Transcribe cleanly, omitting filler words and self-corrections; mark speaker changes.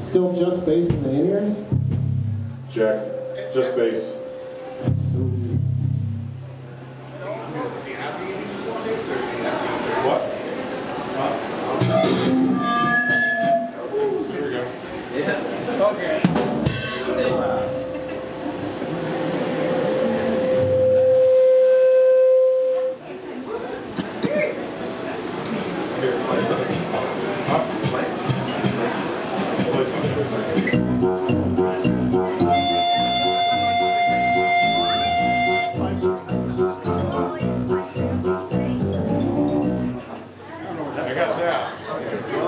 Speaker 1: Still just bass in the in-ears?
Speaker 2: Check. Just bass.
Speaker 1: That's so weird.
Speaker 2: What? There we go.
Speaker 3: Yeah. Okay.
Speaker 2: Here, play it. Huh? Play something. I got that.